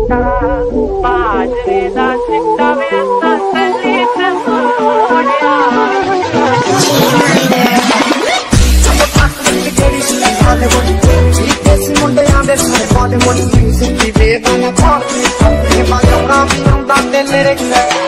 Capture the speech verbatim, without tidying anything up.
चिट्टा बाजरे दा चिट्टा वे असली ते सोहणिया मुंडियां दे बॉलीवुड म्यूजिक दी बेगाना पार्टी ये मां जमना भी आंदा ते लिरिक्स